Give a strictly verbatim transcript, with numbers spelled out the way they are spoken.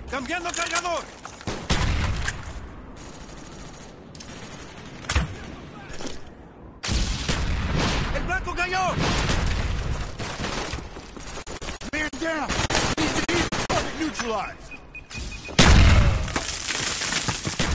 ¡Cambiando cargador! ¡El blanco cayó! Man down! He's, he's target neutralized!